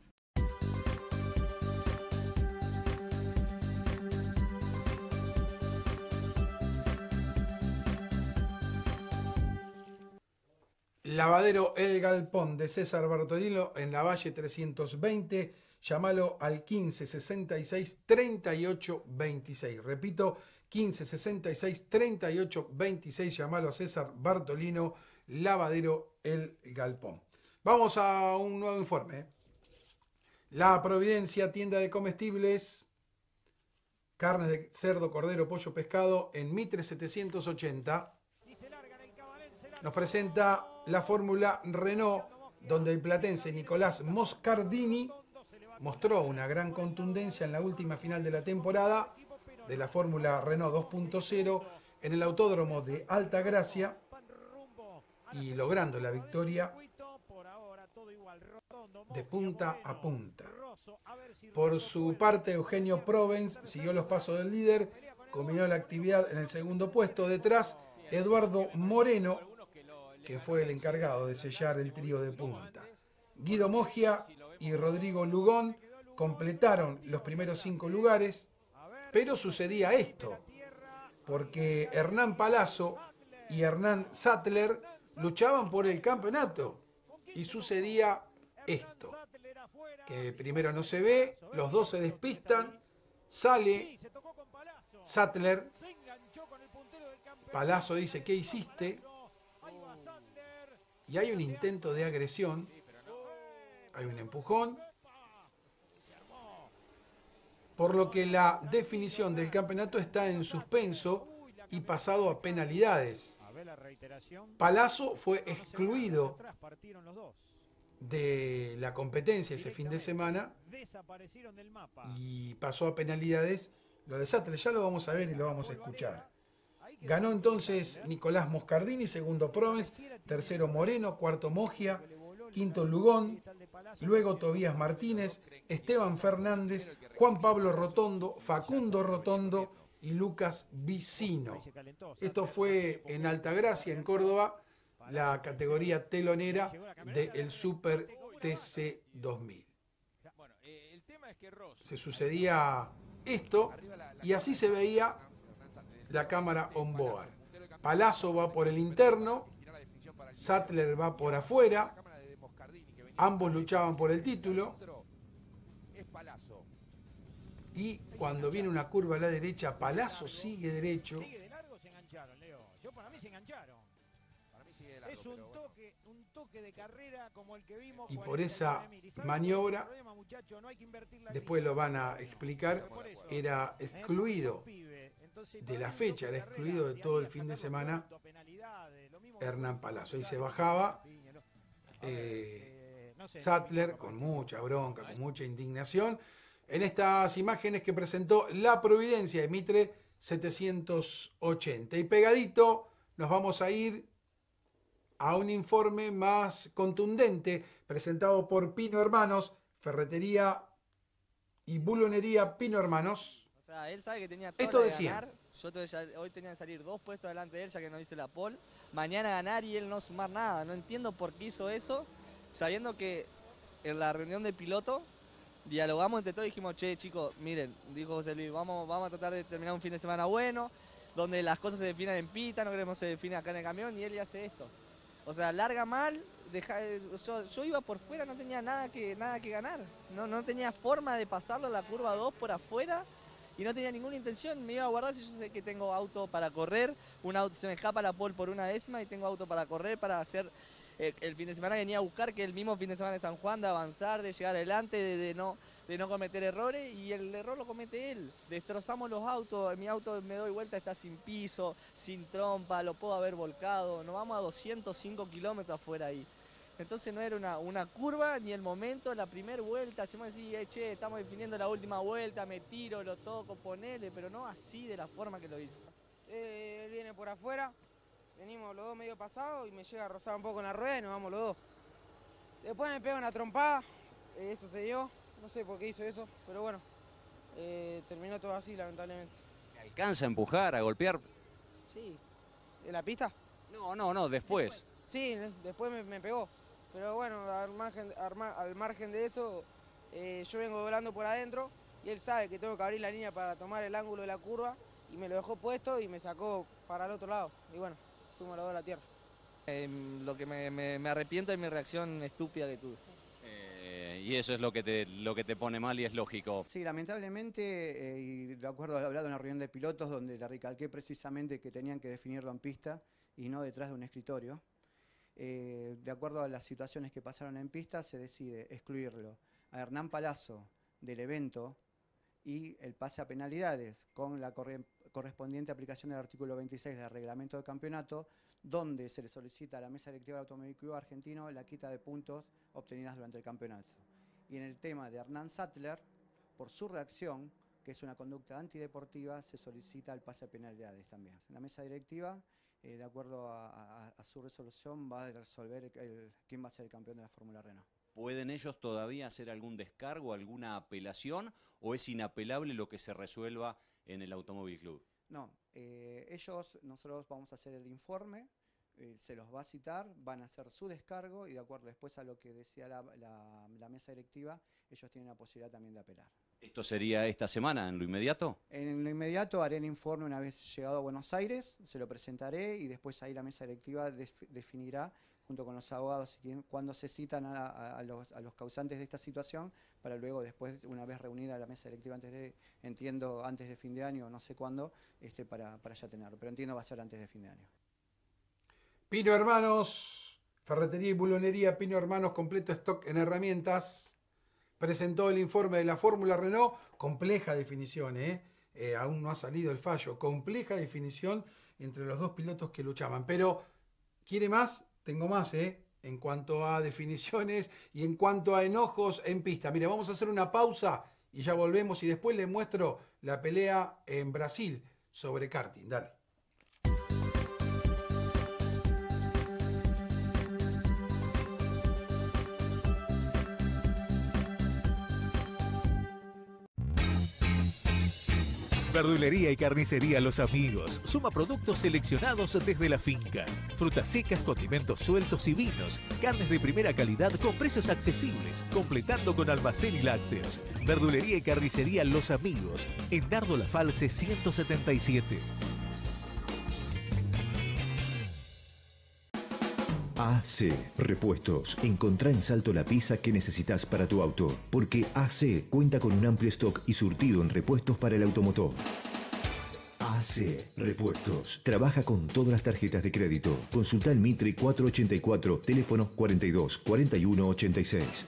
Lavadero El Galpón de César Bartolino en la Valle trescientos veinte. Llámalo al quince sesenta y seis treinta y ocho veintiséis. Repito, quince sesenta y seis treinta y ocho veintiséis. Llámalo a César Bartolino, Lavadero El Galpón. Vamos a un nuevo informe. La Providencia, tienda de comestibles, carnes de cerdo, cordero, pollo, pescado en Mitre setecientos ochenta. Nos presenta la fórmula Renault, donde el platense Nicolás Moscardini mostró una gran contundencia en la última final de la temporada de la fórmula Renault dos punto cero en el autódromo de Altagracia y logrando la victoria de punta a punta. Por su parte, Eugenio Provence siguió los pasos del líder, combinó la actividad en el segundo puesto. Detrás, Eduardo Moreno, que fue el encargado de sellar el trío de punta. Guido Mogia y Rodrigo Lugón completaron los primeros cinco lugares, pero sucedía esto, porque Hernán Palazzo y Hernán Sattler luchaban por el campeonato, y sucedía esto, que primero no se ve, los dos se despistan, sale Sattler, Palazzo dice, ¿qué hiciste? Y hay un intento de agresión, hay un empujón, por lo que la definición del campeonato está en suspenso y pasado a penalidades. Palazzo fue excluido de la competencia ese fin de semana y pasó a penalidades. Lo de Sattler ya lo vamos a ver y lo vamos a escuchar. Ganó entonces Nicolás Moscardini, segundo Provence, tercero Moreno, cuarto Mogia, quinto Lugón, luego Tobías Martínez, Esteban Fernández, Juan Pablo Rotondo, Facundo Rotondo y Lucas Vicino. Esto fue en Altagracia, en Córdoba, la categoría telonera del Super T C dos mil. Se sucedía esto y así se veía la cámara on-board. Palazzo va por el interno, Sattler va por afuera, ambos luchaban por el título, y cuando viene una curva a la derecha, Palazzo sigue derecho. Es un toque, un toque de carrera como el que vimos. Y por esa maniobra, después lo van a explicar, era excluido de la fecha, era excluido de todo el fin de semana Hernán Palazzo. Ahí se bajaba eh, Sattler con mucha bronca, con mucha indignación, en estas imágenes que presentó la Providencia de Mitre setecientos ochenta. Y pegadito nos vamos a ir a un informe más contundente presentado por Pino Hermanos, Ferretería y Bulonería Pino Hermanos. O sea, él sabe que tenía todo Esto de decía. ganar. Yo te- ya- hoy tenía que salir dos puestos delante de él, ya que no hice la pole. Mañana ganar y él no sumar nada. No entiendo por qué hizo eso, sabiendo que en la reunión de piloto dialogamos entre todos y dijimos, che, chicos, miren, dijo José Luis, vamos, vamos a tratar de terminar un fin de semana bueno, donde las cosas se definan en pista, no queremos que se defina acá en el camión, y él ya hace esto. O sea, larga mal, deja, yo, yo iba por fuera, no tenía nada que, nada que ganar. No, no tenía forma de pasarlo la curva dos por afuera y no tenía ninguna intención. Me iba a guardar si yo sé que tengo auto para correr, un auto se me escapa la pole por una décima y tengo auto para correr, para hacer eh, el fin de semana que venía a buscar, que el mismo fin de semana de San Juan, de avanzar, de llegar adelante, de, de, no, de no cometer errores, y el error lo comete él. Destrozamos los autos, mi auto me doy vuelta, está sin piso, sin trompa, lo puedo haber volcado, nos vamos a doscientos cinco kilómetros afuera ahí. Entonces no era una, una curva ni el momento, la primera vuelta, si me decís, eh, che, estamos definiendo la última vuelta, me tiro, lo toco, ponele, pero no así de la forma que lo hizo. Eh, él viene por afuera, venimos los dos medio pasados y me llega a rozar un poco en la rueda y nos vamos los dos. Después me pega una trompada, eh, eso se dio, no sé por qué hizo eso, pero bueno, eh, terminó todo así lamentablemente. ¿Alcanza a empujar, a golpear? Sí, ¿en la pista? No, no, no, después. después. Sí, después me, me pegó. Pero bueno, al margen, al margen de eso, eh, yo vengo volando por adentro y él sabe que tengo que abrir la línea para tomar el ángulo de la curva y me lo dejó puesto y me sacó para el otro lado. Y bueno, fuimos los dos a la tierra. Eh, lo que me, me, me arrepiento es mi reacción estúpida que tuve. Eh, y eso es lo que, te, lo que te pone mal y es lógico. Sí, lamentablemente, eh, y de acuerdo a lo hablado en una reunión de pilotos donde le recalqué precisamente que tenían que definirlo en pista y no detrás de un escritorio. Eh, de acuerdo a las situaciones que pasaron en pista, se decide excluirlo a Hernán Palazzo del evento y el pase a penalidades con la corre correspondiente aplicación del artículo veintiséis del reglamento de campeonato, donde se le solicita a la mesa directiva del Automóvil Club Argentino la quita de puntos obtenidas durante el campeonato. Y en el tema de Hernán Sattler, por su reacción, que es una conducta antideportiva, se solicita el pase a penalidades también. La mesa directiva, Eh, de acuerdo a, a, a su resolución, va a resolver el, el, quién va a ser el campeón de la Fórmula Renault. ¿Pueden ellos todavía hacer algún descargo, alguna apelación, o es inapelable lo que se resuelva en el Automóvil Club? No, eh, ellos, nosotros vamos a hacer el informe, eh, se los va a citar, van a hacer su descargo y de acuerdo después a lo que decía la, la, la mesa directiva, ellos tienen la posibilidad también de apelar. ¿Esto sería esta semana, en lo inmediato? En lo inmediato haré el informe una vez llegado a Buenos Aires, se lo presentaré y después ahí la mesa directiva definirá, junto con los abogados, cuándo se citan a, a, a, los, a los causantes de esta situación, para luego después, una vez reunida la mesa directiva, antes de, entiendo, antes de fin de año, no sé cuándo, este, para, para ya tenerlo, pero entiendo va a ser antes de fin de año. Pino Hermanos, ferretería y bulonería Pino Hermanos, completo stock en herramientas. Presentó el informe de la Fórmula Renault, compleja definición, ¿eh? Eh, aún no ha salido el fallo, compleja definición entre los dos pilotos que luchaban, pero ¿quiere más? Tengo más, ¿eh? En cuanto a definiciones y en cuanto a enojos en pista. Mire, vamos a hacer una pausa y ya volvemos y después les muestro la pelea en Brasil sobre karting. Dale. Verdulería y carnicería Los Amigos. Suma productos seleccionados desde la finca. Frutas secas, condimentos sueltos y vinos. Carnes de primera calidad con precios accesibles. Completando con almacén y lácteos. Verdulería y carnicería Los Amigos. En Dardo La Falce ciento setenta y siete. A C Repuestos. Encontrá en Salto la pieza que necesitas para tu auto, porque A C cuenta con un amplio stock y surtido en repuestos para el automotor. A C Repuestos. Trabaja con todas las tarjetas de crédito. Consulta el Mitre cuatrocientos ochenta y cuatro, teléfono cuarenta y dos, cuarenta y uno, ochenta y seis.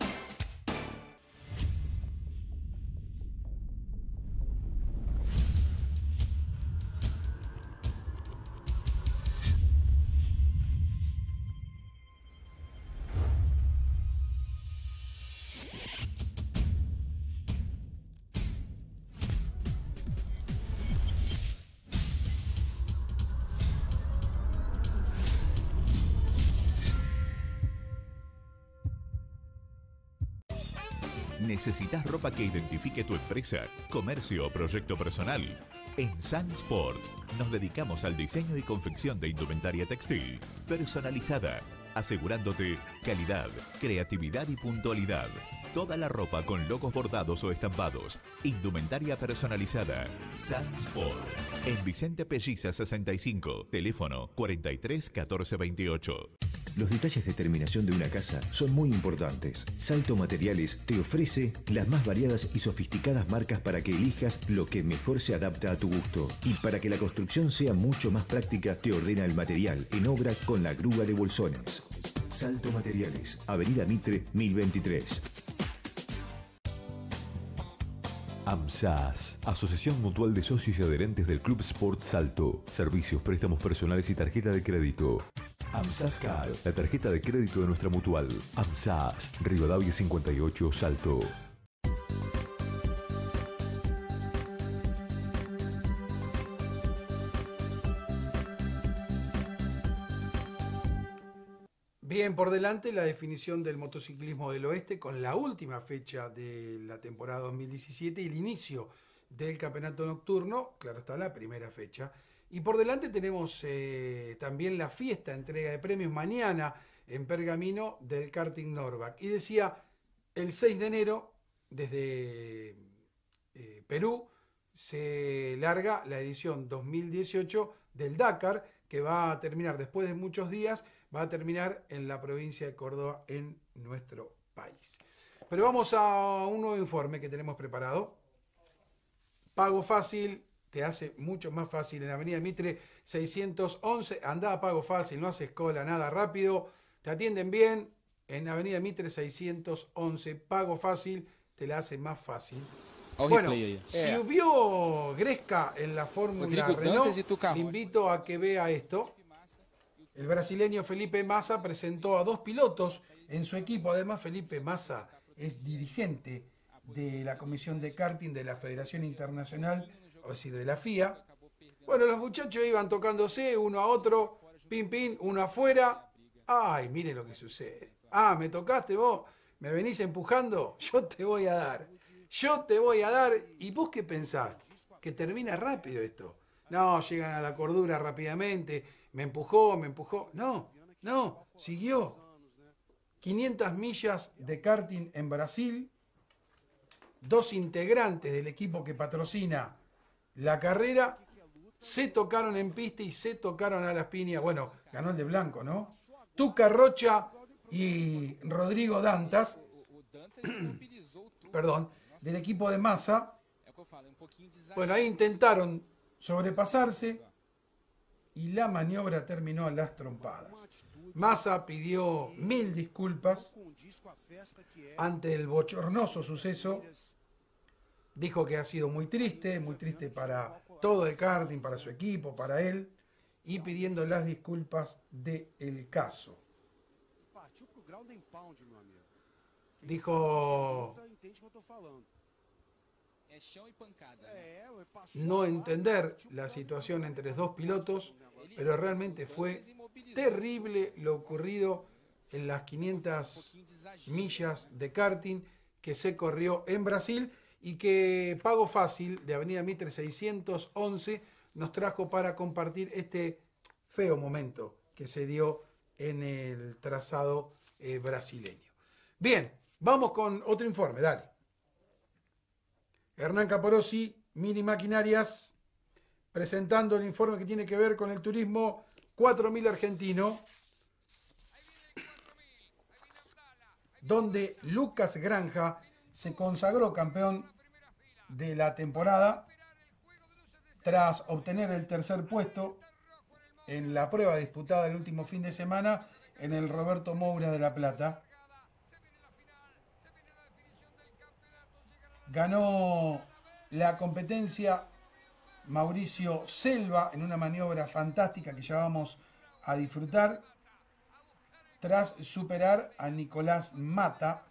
¿Necesitas ropa que identifique tu empresa, comercio o proyecto personal? En Sansport nos dedicamos al diseño y confección de indumentaria textil personalizada, asegurándote calidad, creatividad y puntualidad. Toda la ropa con logos bordados o estampados. Indumentaria personalizada. Sansport. En Vicente Pelliza sesenta y cinco. Teléfono cuarenta y tres, catorce, veintiocho. Los detalles de terminación de una casa son muy importantes. Salto Materiales te ofrece las más variadas y sofisticadas marcas para que elijas lo que mejor se adapta a tu gusto. Y para que la construcción sea mucho más práctica, te ordena el material en obra con la grúa de bolsones. Salto Materiales, Avenida Mitre, mil veintitrés. AMSAS, Asociación Mutual de Socios y Adherentes del Club Sport Salto. Servicios, préstamos personales y tarjeta de crédito. AMSAS Card, la tarjeta de crédito de nuestra mutual. AMSAS, Rivadavia cincuenta y ocho, Salto. Bien, por delante la definición del motociclismo del oeste con la última fecha de la temporada dos mil diecisiete y el inicio del campeonato nocturno, claro está la primera fecha. Y por delante tenemos eh, también la fiesta, entrega de premios mañana en Pergamino del karting Norback. Y decía, el seis de enero, desde eh, Perú, se larga la edición dos mil dieciocho del Dakar, que va a terminar después de muchos días, va a terminar en la provincia de Córdoba, en nuestro país. Pero vamos a un nuevo informe que tenemos preparado. Pago fácil, te hace mucho más fácil en Avenida Mitre seiscientos once. Andá a Pago Fácil, no haces cola, nada, rápido. Te atienden bien en Avenida Mitre seiscientos once. Pago fácil, te la hace más fácil. Bueno, si vio Gresca en la Fórmula Renault, te invito a que vea esto. El brasileño Felipe Massa presentó a dos pilotos en su equipo. Además, Felipe Massa es dirigente de la Comisión de Karting de la Federación Internacional, es decir, de la F I A. Bueno, los muchachos iban tocándose uno a otro, pin, pin, uno afuera. Ay, mire lo que sucede. Ah, ¿me tocaste vos? ¿Me venís empujando? Yo te voy a dar. Yo te voy a dar. ¿Y vos qué pensás? Que termina rápido esto. No, llegan a la cordura rápidamente. Me empujó, me empujó. No, no, siguió. quinientas millas de karting en Brasil. Dos integrantes del equipo que patrocina la carrera se tocaron en pista y se tocaron a las piñas. Bueno, ganó el de blanco, ¿no? Tuca Rocha y Rodrigo Dantas, perdón, del equipo de Massa. Bueno, ahí intentaron sobrepasarse y la maniobra terminó a las trompadas. Massa pidió mil disculpas ante el bochornoso suceso. Dijo que ha sido muy triste, muy triste para todo el karting, para su equipo, para él, y pidiendo las disculpas del caso. Dijo no entender la situación entre dos pilotos, pero realmente fue terrible lo ocurrido en las quinientas millas de karting que se corrió en Brasil y que Pago Fácil de Avenida Mitre seiscientos once nos trajo para compartir este feo momento que se dio en el trazado eh, brasileño. Bien, vamos con otro informe, dale. Hernán Caporossi, Mini Maquinarias, presentando el informe que tiene que ver con el turismo cuatro mil argentino, donde Lucas Granja se consagró campeón de la temporada tras obtener el tercer puesto en la prueba disputada el último fin de semana en el Roberto Moura de La Plata. Ganó la competencia Mauricio Selva en una maniobra fantástica que ya vamos a disfrutar tras superar a Nicolás Mata.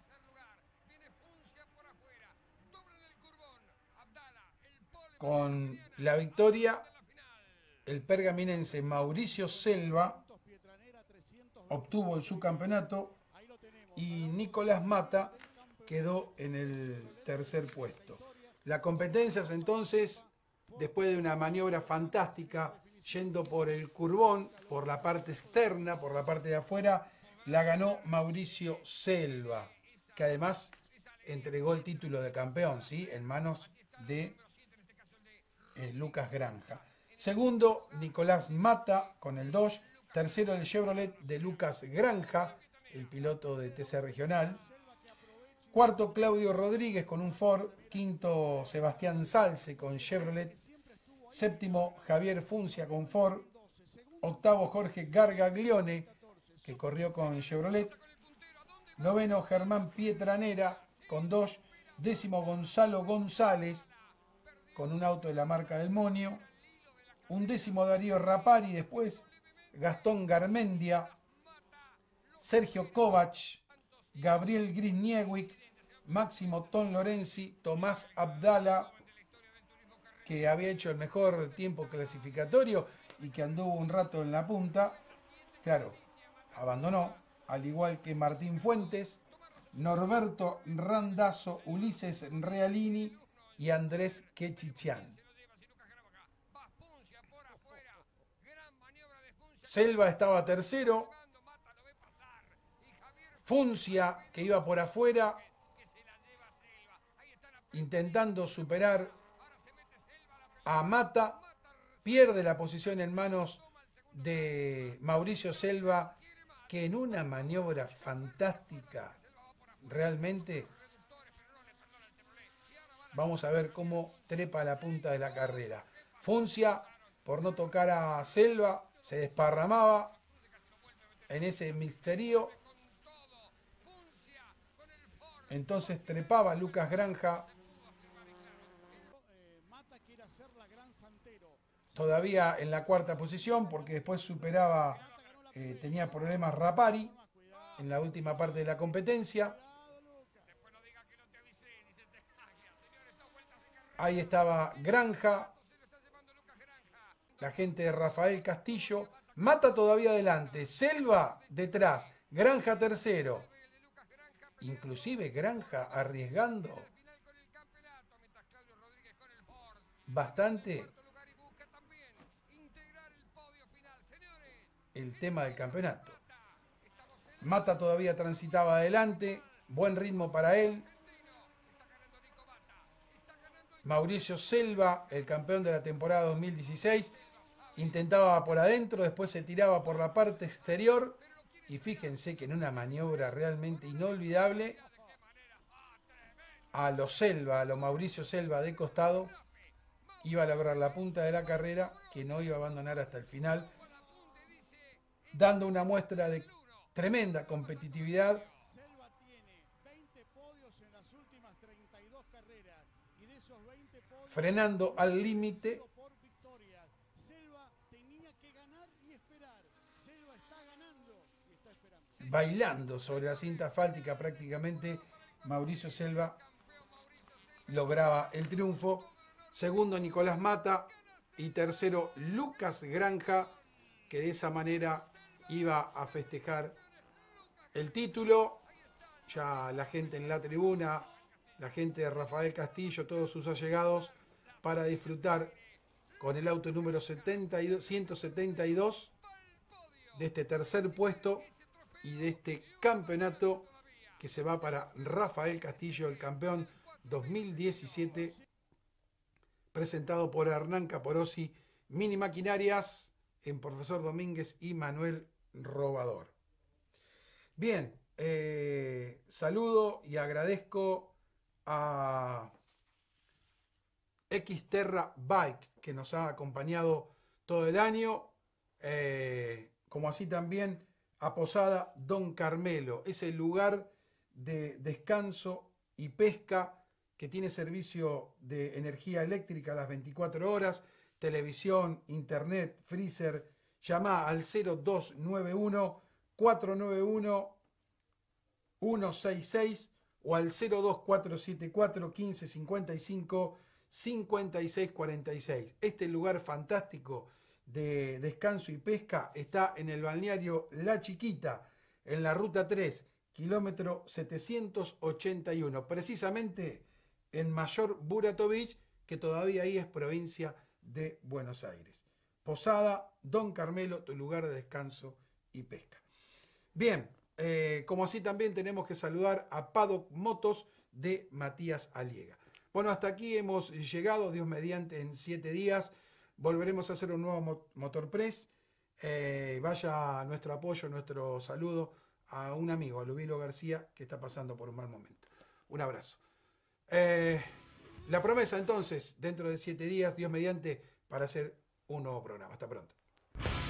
Con la victoria, el pergaminense Mauricio Selva obtuvo el subcampeonato y Nicolás Mata quedó en el tercer puesto. La competencia es entonces, después de una maniobra fantástica, yendo por el curbón, por la parte externa, por la parte de afuera, la ganó Mauricio Selva, que además entregó el título de campeón, ¿sí?, en manos de eh, Lucas Granja. Segundo, Nicolás Mata con el Dodge. Tercero, el Chevrolet de Lucas Granja, el piloto de T C Regional. Cuarto, Claudio Rodríguez con un Ford. Quinto, Sebastián Salce con Chevrolet. Séptimo, Javier Funcia con Ford. Octavo, Jorge Gargaglione, que corrió con Chevrolet. Noveno, Germán Pietranera con Dodge. Décimo, Gonzalo González con un auto de la marca del Monio. Undécimo, Darío Rapari. Después, Gastón Garmendia, Sergio Kovac, Gabriel Grisniewicz, Máximo Ton Lorenzi, Tomás Abdala, que había hecho el mejor tiempo clasificatorio y que anduvo un rato en la punta. Claro, abandonó, al igual que Martín Fuentes, Norberto Randazzo, Ulises Realini y Andrés Quechichian. Selva estaba tercero. Funcia, que iba por afuera, intentando superar a Mata, pierde la posición en manos de Mauricio Selva, que en una maniobra fantástica, realmente, vamos a ver cómo trepa la punta de la carrera. Funcia, por no tocar a Selva, se desparramaba en ese misterio. Entonces trepaba Lucas Granja, todavía en la cuarta posición, porque después superaba, eh, tenía problemas Rapari en la última parte de la competencia. Ahí estaba Granja, la gente de Rafael Castillo. Mata todavía adelante, Selva detrás, Granja tercero. Inclusive Granja arriesgando bastante el tema del campeonato. Mata todavía transitaba adelante, buen ritmo para él. Mauricio Selva, el campeón de la temporada dos mil dieciséis, intentaba por adentro, después se tiraba por la parte exterior. Y fíjense que en una maniobra realmente inolvidable, a lo Selva, a lo Mauricio Selva de costado, iba a lograr la punta de la carrera, que no iba a abandonar hasta el final, dando una muestra de tremenda competitividad. Frenando al límite. Bailando sobre la cinta asfáltica prácticamente, Mauricio Selva lograba el triunfo. Segundo, Nicolás Mata. Y tercero, Lucas Granja, que de esa manera iba a festejar el título. Ya la gente en la tribuna, la gente de Rafael Castillo, todos sus allegados, para disfrutar con el auto número setenta y dos, ciento setenta y dos de este tercer puesto y de este campeonato que se va para Rafael Castillo, el campeón dos mil diecisiete, presentado por Hernán Caporosi, Mini Maquinarias, en Profesor Domínguez y Manuel Robador. Bien, eh, saludo y agradezco a Xterra Bike, que nos ha acompañado todo el año, eh, como así también a Posada Don Carmelo, ese lugar de descanso y pesca que tiene servicio de energía eléctrica a las veinticuatro horas, televisión, internet, freezer. Llama al cero dos nueve uno, cuatro nueve uno, uno seis seis o al cero dos cuatro siete cuatro, quince cincuenta y cinco, cincuenta y seis cuarenta y seis. Este lugar fantástico de descanso y pesca está en el balneario La Chiquita, en la ruta tres, kilómetro setecientos ochenta y uno, precisamente en Mayor Buratovich, que todavía ahí es provincia de Buenos Aires. Posada Don Carmelo, tu lugar de descanso y pesca. Bien, eh, como así también tenemos que saludar a Paddock Motos de Matías Aliega. Bueno, hasta aquí hemos llegado, Dios mediante, en siete días. Volveremos a hacer un nuevo Motor Press. Eh, vaya nuestro apoyo, nuestro saludo a un amigo, a Lubilo García, que está pasando por un mal momento. Un abrazo. Eh, la promesa entonces, dentro de siete días, Dios mediante, para hacer un nuevo programa. Hasta pronto.